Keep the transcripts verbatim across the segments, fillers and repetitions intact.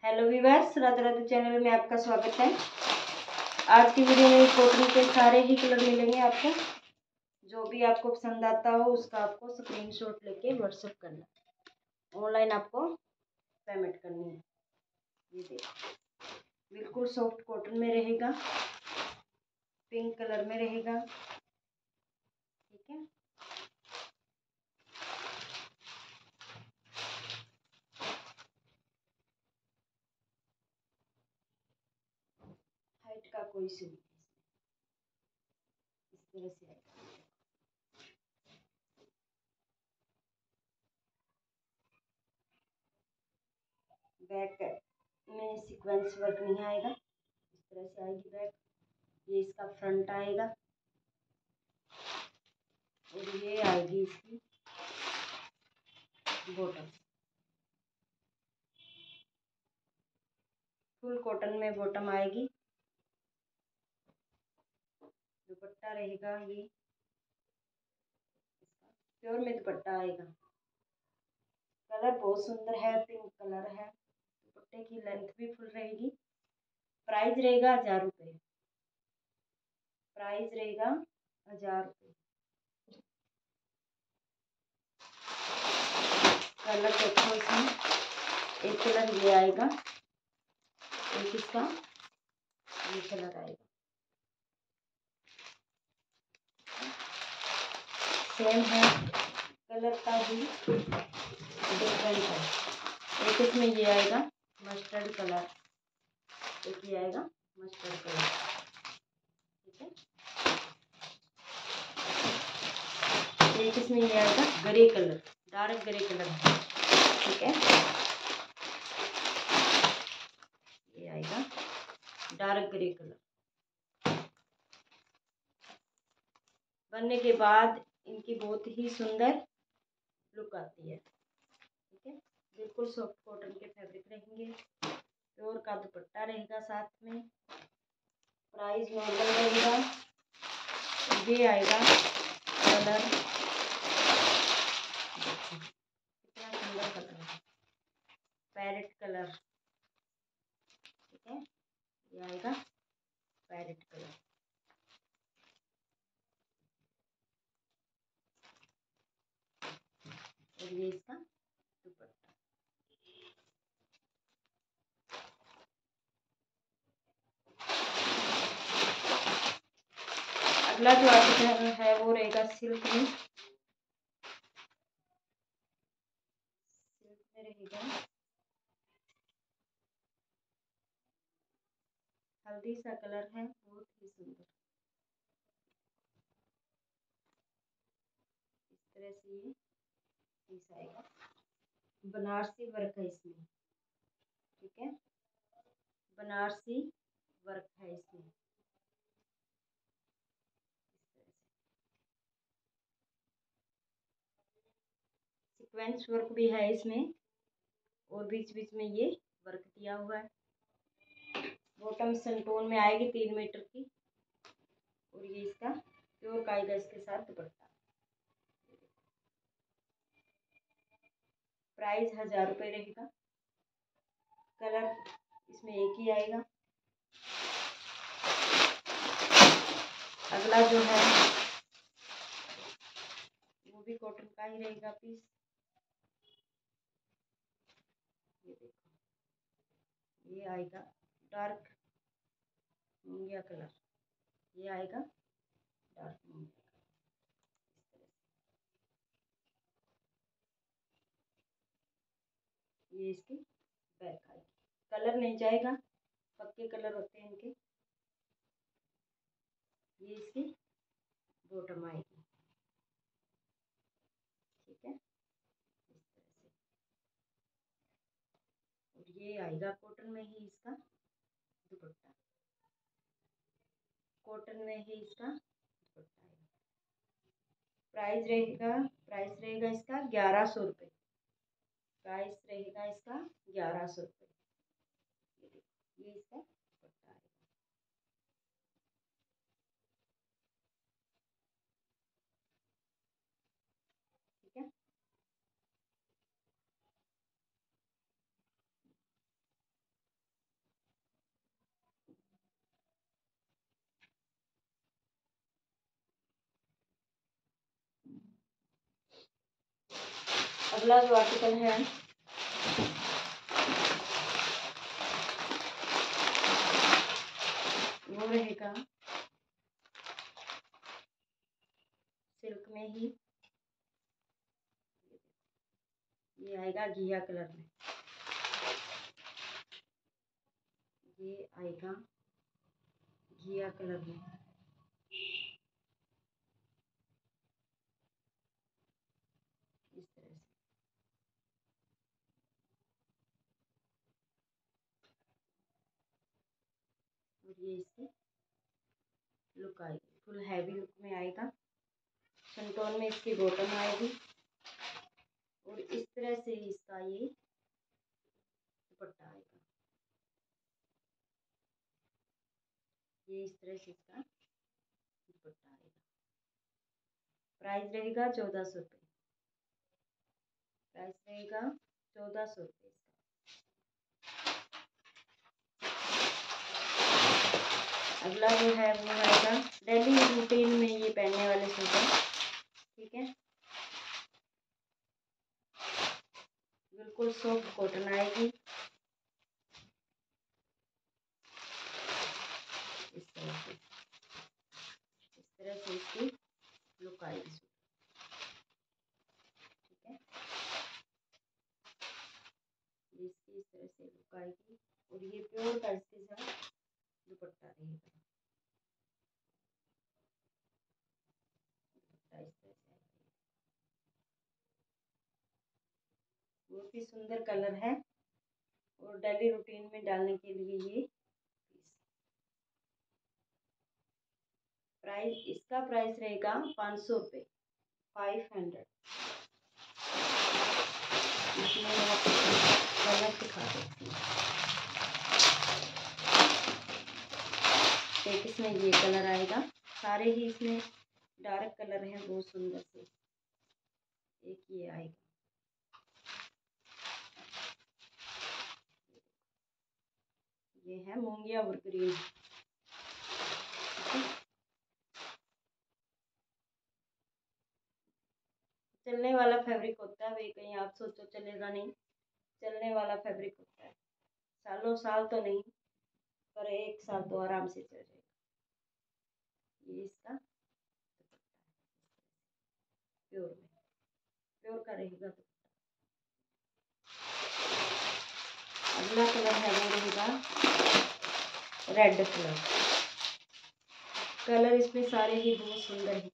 Hello viewers, Radha Radha channel में आपका स्वागत है। आज की वीडियो में कॉटन के सारे ही कलर मिलेंगे आपको। जो भी आपको पसंद आता हो उसका आपको स्क्रीनशॉट लेके व्हाट्सएप करना है। ऑनलाइन आपको पेमेंट करनी है। ये देखो, बिल्कुल सॉफ्ट कॉटन में रहेगा, पिंक कलर में रहेगा। ठीक है, हाइट का कोई इशू नहीं, इस तरह से आएगा। बैक में सीक्वेंस वर्क नहीं आएगा, इस तरह से आएगी बैक। ये इसका फ्रंट आएगा और ये आएगी इसकी बॉटम। फुल कॉटन में बॉटम आएगी। दुपट्टा रहेगा ये इसका प्योर में दुपट्टा आएगा। कलर बहुत सुंदर है, पिंक कलर है। दुपट्टे की लेंथ भी फुल रहेगी। प्राइस रहेगा हजार रुपये। प्राइस रहेगा हजार रुपये। कलर देखो, इसमें एक कलर ये आएगा, एक इसका ये कलर आएगा। सेम है, कलर का भी डिफरेंट है। एक इसमें ये आएगा मस्टर्ड कलर, एक ये आएगा मस्टर्ड कलर। ठीक है, एक इसमें ये आएगा grey colour, dark grey colour है। ठीक है, ये आएगा डार्क ग्रे कलर। बनने के बाद इनकी बहुत ही सुंदर लुक आती है। ठीक है, बिल्कुल सॉफ्ट कॉटन के फैब्रिक रहेंगे। प्योर का दुपट्टा रहेगा साथ में। प्राइस नॉर्मल रहेगा। ये आएगा कलर, कितना सुंदर कलर है, पैरेट कलर। ठीक है, ये आएगा पैरेट कलर। और ये इसका दुपट्टा। अगला जो आर्टिकल है वो रहेगा सिल्क में। सिल्क में रहेगा हल्दी सा कलर है, बहुत ही सुंदर। इस तरह से ये पीस आएगा। बनारसी वर्क है इसमें। ठीक है, बनारसी वर्क है इसमें। सीक्वेंस वर्क भी है इसमें और बीच बीच में ये वर्क दिया हुआ है। बॉटम सनटोन में आएगी तीन मीटर की। और ये इसका प्योर का आएगा इसके साथ दुपट्टा। प्राइस हजार रुपये रहेगा। कलर इसमें एक ही आएगा। अगला जो है वो भी कॉटन का ही रहेगा पीस। ये देखो, ये आएगा डार्क मूंगिया कलर। ये आएगा डार्क मूंगिया। ये इसकी बैक आएगी। कलर नहीं जाएगा, पक्के कलर होते हैं इनके। ये इसकी बॉटम आएगी। ठीक है, इस तरह से। और ये आएगा कॉटन में ही इसका दुपट्टा। कॉटन में ही इसका दुपट्टा आएगा। प्राइस रहेगा प्राइस रहेगा इसका ग्यारह सौ रुपये। प्राइस रहेगा इसका ग्यारह सौ रुपये। ये देखो, ये इसका दुपट्टा आएगा। ठीक है, अगला जो आर्टिकल है वो रहेगा सिल्क में ही, ये आएगा घिया कलर में, ये आएगा घिया कलर में। इस तरह से और ये इसकी लुक आएगी, फुल हैवी लुक में आएगा। संटोन में इसकी बॉटम आएगी और इस तरह से इसका ये दुपट्टा आएगा। ये इस तरह से इसका दुपट्टा आएगा। प्राइस रहेगा चौदह सौ रुपये। प्राइस रहेगा चौदह सौ रुपये इसका। अगला जो है वो आएगा डेली रूटीन में ये पहनने वाले सूट है, ठीक है। बिल्कुल सॉफ्ट कॉटन आएगी, इस तरह से इस तरह से इसकी लुक आएगी, ठीक है। इसकी इस तरह से लुक आएगी और ये प्योर का इसके साथ दुपट्टा रहेगा। दुपट्टा इस तरह से आएगा, बहुत ही सुंदर कलर है और डेली रूटीन में डालने के लिए ये प्राइस, इसका प्राइस रहेगा पाँच सौ रुपये, फाइव हंड्रेड। इसमें मैं आपको कलर दिखा देती हूँ। एक इसमें ये कलर आएगा, सारे ही इसमें डार्क कलर हैं बहुत सुंदर से। एक ये आएगा, ये है मूंगिया और ग्रीन, चलने वाला फैब्रिक होता है भाई, कहीं आप सोचो चलेगा नहीं, चलने वाला फैब्रिक होता है। सालों साल तो नहीं पर एक साल तो आराम से चल जाएगा। ये इसका प्योर में प्योर का रहेगा। अगला कलर है वो रहेगा रेड कलर। कलर इसमें सारे ही बहुत सुंदर है।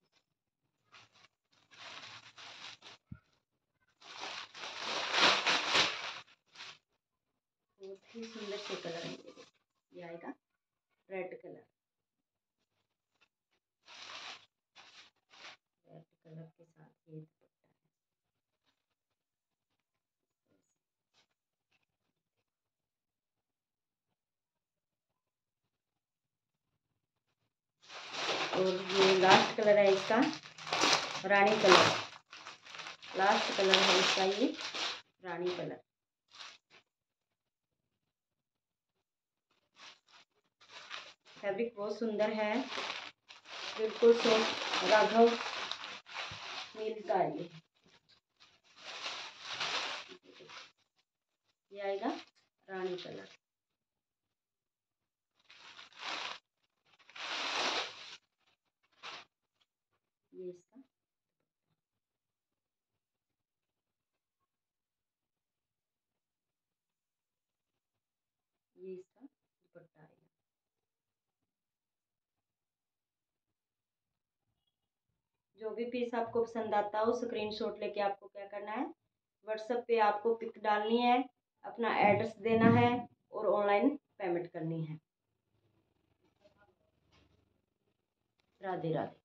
बहुत ही सुंदर से कलर है। ये आएगा रेड कलर, रेड कलर के साथ ये दुपट्टा है। और ये लास्ट कलर है इसका रानी कलर, लास्ट कलर है इसका ये रानी कलर। फैब्रिक बहुत सुंदर है, बिल्कुल सॉफ्ट राघव मिल का है। ये आएगा रानी कलर। ये इसका ये इसका दुपट्टा आएगा। जो भी पीस आपको पसंद आता हो स्क्रीनशॉट लेके आपको क्या करना है, व्हाट्सएप पे आपको पिक डालनी है, अपना एड्रेस देना है और ऑनलाइन पेमेंट करनी है। राधे राधे।